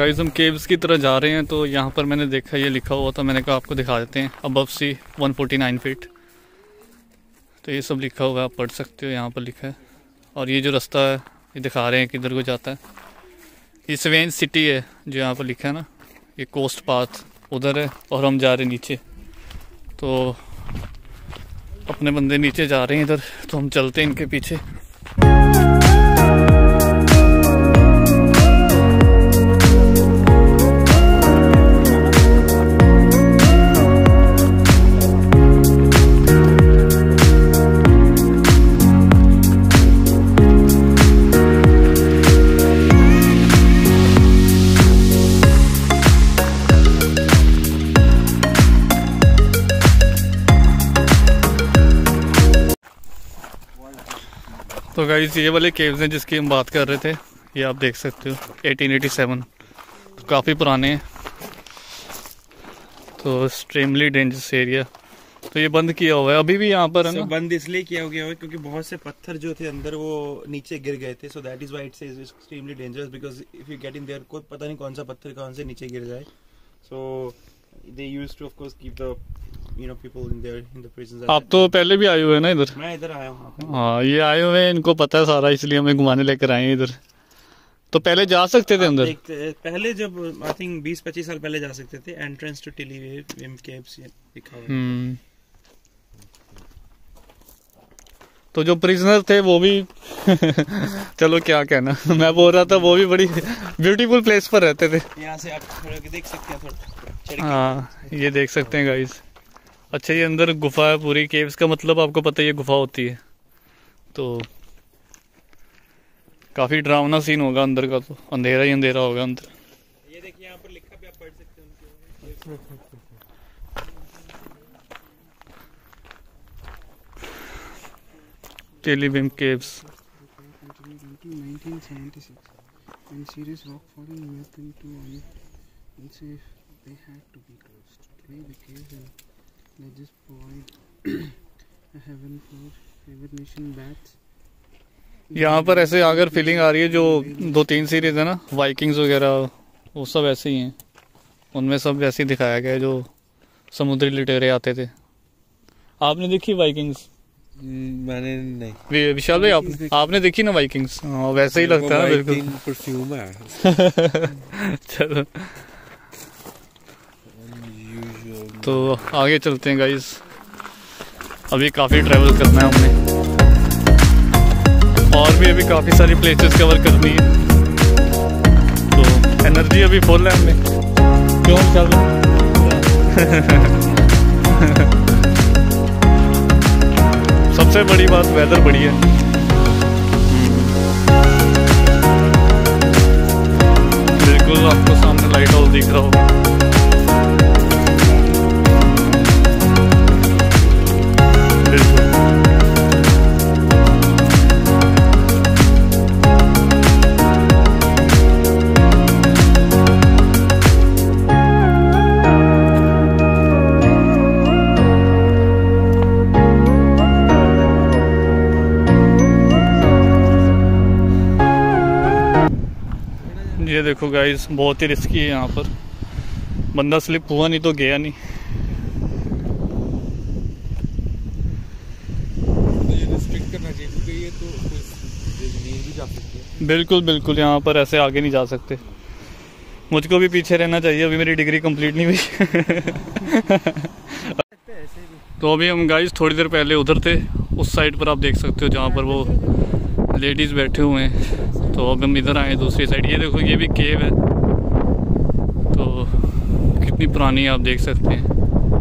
Guys हम caves की तरह जा रहे हैं, तो यहाँ पर मैंने देखा ये लिखा हुआ था, मैंने कहा आपको दिखा देते हैं, अबव सी 149 फीट। तो ये सब लिखा हुआ है, आप पढ़ सकते हो, यहाँ पर लिखा है। और ये जो रास्ता है ये दिखा रहे हैं किधर को जाता है। ये स्वेन सिटी है जो यहाँ पर लिखा है ना, ये कोस्ट पाथ उधर है और हम जा रहे हैं नीचे। तो अपने बंदे नीचे जा रहे हैं इधर, तो हम चलते हैं इनके पीछे। तो गाइस ये वाले केव्स हैं जिसकी हम बात कर रहे थे, ये आप देख सकते हो 1887, तो काफ़ी पुराने हैं। तो एक्सट्रीमली डेंजरस एरिया। तो ये बंद किया हुआ है अभी भी यहाँ पर है ना, बंद इसलिए किया गया है क्योंकि बहुत से पत्थर जो थे अंदर वो नीचे गिर गए थे। So that is why it says extremely dangerous, because if you get in there, कोई पता नहीं कौन सा पत्थर कौन से नीचे गिर जाए। So they used to of course keep the people in there in the prisons। आप तो पहले भी आए हुए हैं ना इधर? मैं इधर आया हूँ। हाँ ये आए हुए हैं, इनको पता है सारा, इसलिए हमें घुमाने लेकर आए हैं इधर। तो पहले जा सकते थे अंदर? पहले जब आई थिंक 20-25 साल पहले जा सकते थे। एंट्रेंस टू टिलीविम केव्स लिखा हुआ है। तो जो प्रिजनर थे वो भी चलो क्या कहना, मैं बोल रहा था वो भी बड़ी ब्यूटीफुल प्लेस पर रहते थे। यहाँ से आप थोड़ा देख सकते हैं, थोड़ा। हाँ ये देख सकते हैं गाइस। अच्छा ये अंदर गुफा है पूरी केव्स का, मतलब आपको पता है ये गुफा होती है। तो काफी डरावना सीन होगा अंदर का, तो अंधेरा ही अंधेरा होगा अंदर। ये देखिए यहाँ पर लिखा भी, आप पढ़ सकते हैं उनके। टिलीविम caves. 1976 when serious rock falling happened to unsafe, they had to be closed. Today the caves and ledges provide a heaven for hibernation bats। यहाँ पर ऐसे अगर फीलिंग आ रही है, जो 2-3 सीरीज है ना वाइकिंग्स वगैरह, वो सब ऐसे ही हैं, उनमें सब ऐसे ही दिखाया गया है जो समुद्री लुटेरे आते थे। आपने देखी वाइकिंग्स? मैंने नहीं। विशाल भाई आपने देखी ना वाइकिंग्स? हाँ वैसे ही लगता है ना, बिल्कुल परफ्यूम है। चलो तो आगे चलते हैं गाइस, अभी काफ़ी ट्रैवल करना है हमने, और भी अभी काफ़ी सारी प्लेसेस कवर करनी है। तो एनर्जी अभी फुल है हमें, क्यों चल सबसे बड़ी बात वेदर बढ़िया है। बिल्कुल आपको सामने लाइट हाउस दिख रहा होगा। ये देखो गाइस बहुत ही रिस्की है यहाँ पर, बंदा स्लिप हुआ नहीं तो गया नहीं। ये रिस्ट्रिक्ट करना चाहिए क्योंकि ये तो नहीं भी जा सकती है। बिल्कुल बिल्कुल, यहाँ पर ऐसे आगे नहीं जा सकते। मुझको भी पीछे रहना चाहिए, अभी मेरी डिग्री कंप्लीट नहीं हुई। तो अभी हम गाइस थोड़ी देर पहले उधर थे, उस साइड पर आप देख सकते हो जहाँ पर वो लेडीज़ बैठे हुए हैं। तो अब हम इधर आए दूसरी साइड। ये देखो ये भी केव है, तो कितनी पुरानी है आप देख सकते हैं।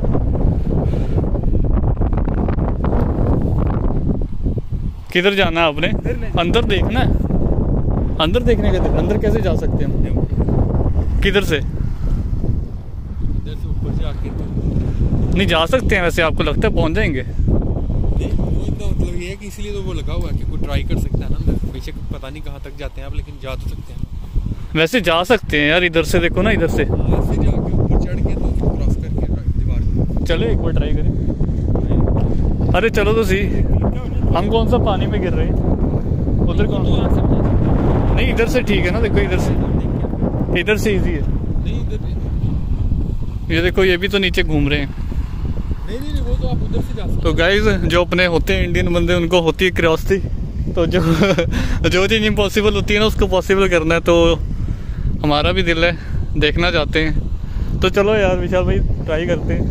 किधर जाना है आपने? अंदर देखना है, अंदर देखने का। अंदर कैसे जा सकते हैं हम? किधर से? इधर से ऊपर से आके नहीं जा सकते हैं वैसे, आपको लगता है पहुंच जाएंगे? नहीं, वो इतना मतलब ये है कि इसलिए तो वो लगा हुआ है कि कोई ट्राई कर सकता है ना अंदर। बेशक पता नहीं कहाँ तक जाते हैं आप, लेकिन जा तो सकते हैं। वैसे जा सकते हैं यार, इधर से देखो ना, इधर से ऐसे जाके ऊपर चढ़ के तो क्रॉस करके दीवार को। चलो एक बार ट्राई करें। अरे चलो तो सही, हम कौन सा पानी में गिर रहे हैं? उधर कौन? नहीं इधर से ठीक है ना, देखो इधर से। इधर से इजी है। नहीं इधर ये देखो, ये भी तो नीचे घूम रहे हैं। नहीं वो तो आप उधर से जा सकते तो गाइज जो अपने होते हैं इंडियन बंदे, उनको होती है क्यूरियोसिटी। तो जो चीज़ इम्पॉसिबल होती है ना, उसको पॉसिबल करना है। तो हमारा भी दिल है, देखना चाहते हैं। तो चलो यार विशाल भाई, ट्राई करते हैं।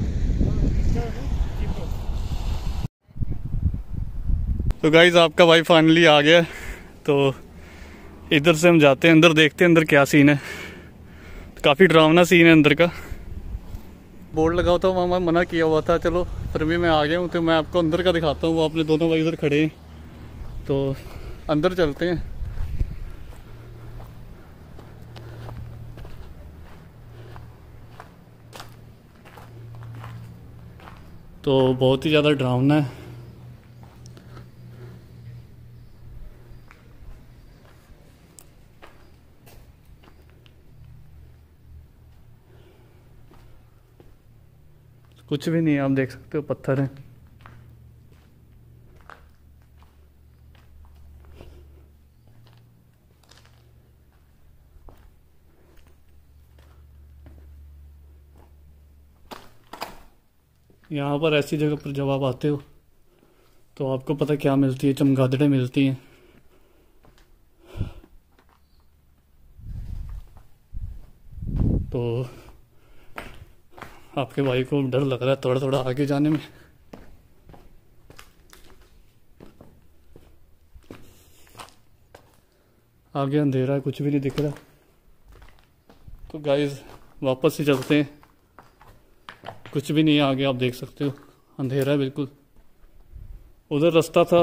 तो गाइज आपका भाई फाइनली आ गया। तो इधर से हम जाते हैं अंदर, देखते हैं अंदर क्या सीन है। काफ़ी डरावना सीन है अंदर का। बोर्ड लगा हुआ था, वहाँ मना किया हुआ था। चलो फिर भी मैं आ गया हूँ, तो मैं आपको अंदर का दिखाता हूँ। वो अपने दोनों भाई इधर खड़े हैं, तो अंदर चलते हैं। तो बहुत ही ज़्यादा डरावना है। कुछ भी नहीं है, आप देख सकते हो, पत्थर हैं। यहाँ पर ऐसी जगह पर जब आप आते हो तो आपको पता क्या मिलती है, चमगादड़ें मिलती हैं। तो आपके भाई को डर लग रहा है थोड़ा थोड़ा आगे जाने में। आगे अंधेरा है, कुछ भी नहीं दिख रहा। तो गाइस वापस से चलते हैं। कुछ भी नहीं है आगे, आप देख सकते हो, अंधेरा है बिल्कुल। उधर रास्ता था,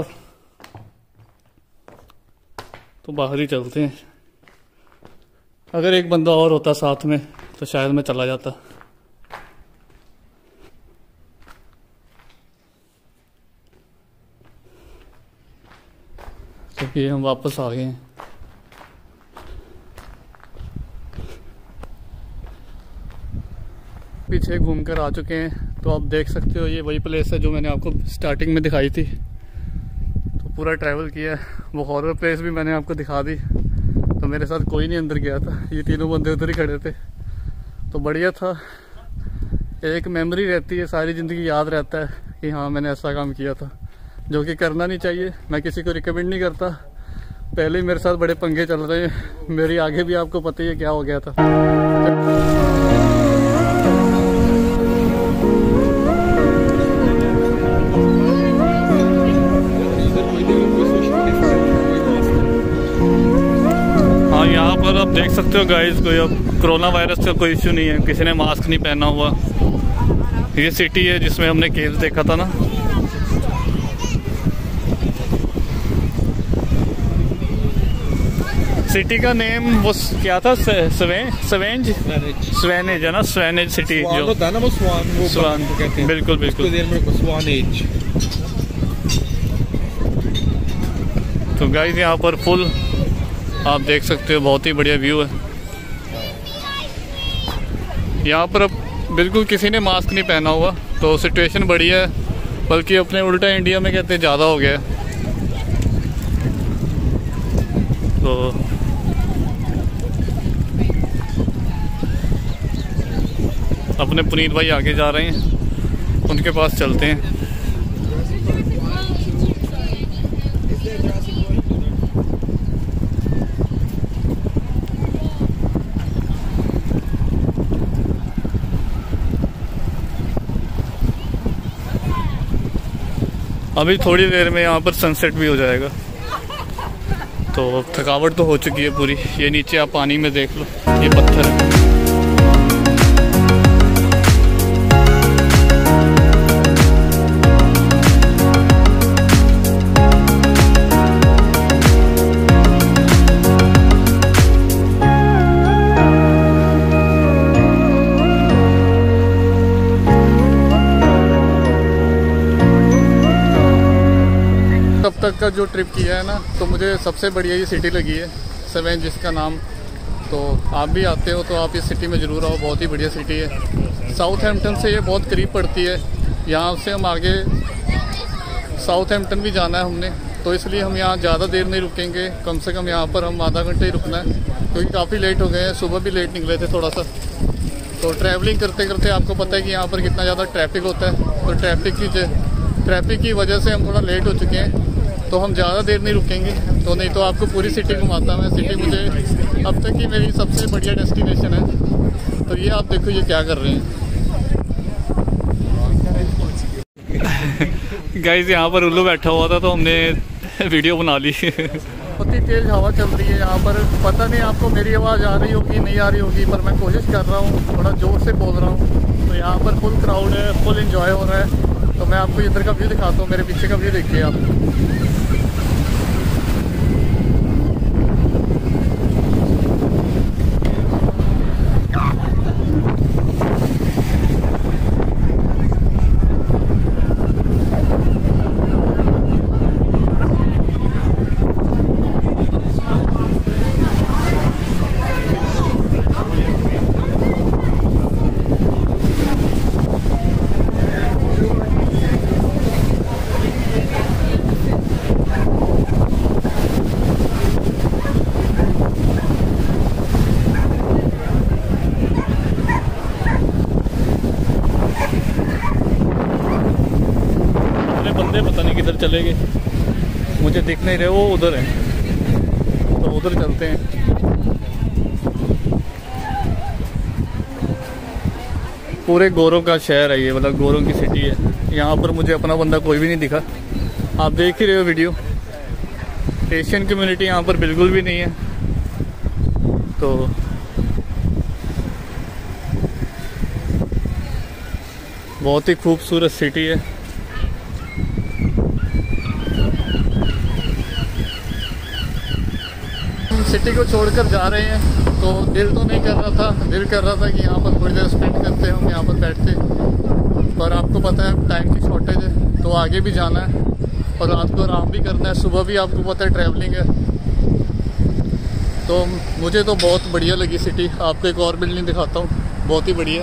तो बाहर ही चलते हैं। अगर एक बंदा और होता साथ में तो शायद मैं चला जाता। तो ये हम वापस आ गए हैं। पीछे घूमकर आ चुके हैं। तो आप देख सकते हो, ये वही प्लेस है जो मैंने आपको स्टार्टिंग में दिखाई थी। तो पूरा ट्रैवल किया है। वो हॉरर प्लेस भी मैंने आपको दिखा दी। तो मेरे साथ कोई नहीं अंदर गया था, ये तीनों बंदे उधर ही खड़े थे। तो बढ़िया था, एक मेमोरी रहती है, सारी ज़िंदगी याद रहता है कि हाँ मैंने ऐसा काम किया था, जो कि करना नहीं चाहिए। मैं किसी को रिकमेंड नहीं करता। पहले ही मेरे साथ बड़े पंगे चल रहे हैं, मेरी आगे भी आपको पता ही है क्या हो गया था। हाँ यहाँ पर आप देख सकते हो गाइस, कोई अब कोरोना वायरस का कोई इश्यू नहीं है, किसी ने मास्क नहीं पहना हुआ। ये सिटी है जिसमें हमने केव्स देखा था ना। सिटी का नेम वो क्या था, स्वेनेज है ना, स्वेनेज सिटी जो होता है ना, वो स्वान कहते हैं। बिल्कुल बिल्कुल, स्वानेज। तो गाइस यहाँ पर फुल आप देख सकते हो, बहुत ही बढ़िया व्यू है। यहाँ पर अब बिल्कुल किसी ने मास्क नहीं पहना हुआ, तो सिचुएशन बढ़िया है। बल्कि अपने उल्टा इंडिया में कहते हैं ज़्यादा हो गया। तो अपने पुनीत भाई आगे जा रहे हैं, उनके पास चलते हैं। अभी थोड़ी देर में यहाँ पर सनसेट भी हो जाएगा। तो थकावट तो हो चुकी है पूरी। ये नीचे आप पानी में देख लो, ये पत्थर है। अब तक का जो ट्रिप किया है ना, तो मुझे सबसे बढ़िया ये सिटी लगी है, स्वेनेज जिसका नाम। तो आप भी आते हो तो आप इस सिटी में ज़रूर आओ, बहुत ही बढ़िया सिटी है। साउथहैम्पटन से ये बहुत करीब पड़ती है। यहाँ से हम आगे साउथहैम्पटन भी जाना है हमने, तो इसलिए हम यहाँ ज़्यादा देर नहीं रुकेंगे, कम से कम यहाँ पर हम आधा घंटे ही रुकना है, क्योंकि काफ़ी लेट हो गए हैं। सुबह भी लेट निकले थे थोड़ा सा, तो ट्रैवलिंग करते करते आपको पता है कि यहाँ पर कितना ज़्यादा ट्रैफिक होता है, तो ट्रैफिक की वजह से हम थोड़ा लेट हो चुके हैं, तो हम ज़्यादा देर नहीं रुकेंगे। तो नहीं तो आपको पूरी सिटी घुमाता मैं। सिटी मुझे अब तक की मेरी सबसे बढ़िया डेस्टिनेशन है। तो ये आप देखो ये क्या कर रहे हैं गाइस, यहाँ पर उल्लू बैठा हुआ था तो हमने वीडियो बना ली। बहुत ही तेज़ हवा चल रही है यहाँ पर। पता नहीं आपको मेरी आवाज़ आ रही होगी नहीं आ रही होगी, पर मैं कोशिश कर रहा हूँ, थोड़ा ज़ोर से बोल रहा हूँ। तो यहाँ पर फुल क्राउड है, फुल एंजॉय हो रहा है। तो मैं आपको इधर का व्यू दिखाता हूँ, मेरे पीछे का व्यू देखिए आप। पता नहीं किधर चले गए, मुझे दिख नहीं रहे, वो उधर है, तो उधर चलते हैं। पूरे गोरों का शहर है ये, मतलब गोरों की सिटी है। यहाँ पर मुझे अपना बंदा कोई भी नहीं दिखा। आप देख ही रहे हो वीडियो, एशियन कम्युनिटी यहाँ पर बिल्कुल भी नहीं है। तो बहुत ही खूबसूरत सिटी है। सिटी को छोड़कर जा रहे हैं, तो दिल तो नहीं कर रहा था, दिल कर रहा था कि यहाँ पर थोड़ी देर स्पेंड करते हम यहाँ पर बैठते, पर आपको पता है टाइम की शॉर्टेज है, तो आगे भी जाना है और रात को आराम भी करना है। सुबह भी आपको पता है ट्रैवलिंग है। तो मुझे तो बहुत बढ़िया लगी सिटी। आपको एक और बिल्डिंग दिखाता हूँ, बहुत ही बढ़िया,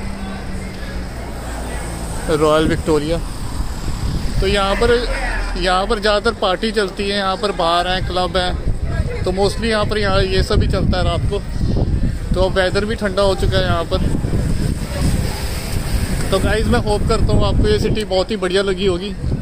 रॉयल विक्टोरिया। तो यहाँ पर ज़्यादातर पार्टी चलती है, यहाँ पर बार हैं, क्लब हैं, तो मोस्टली यहाँ पर ये सब ही चलता है रात को। तो अब वेदर भी ठंडा हो चुका है यहाँ पर। तो गाइज़ मैं होप करता हूँ आपको ये सिटी बहुत ही बढ़िया लगी होगी।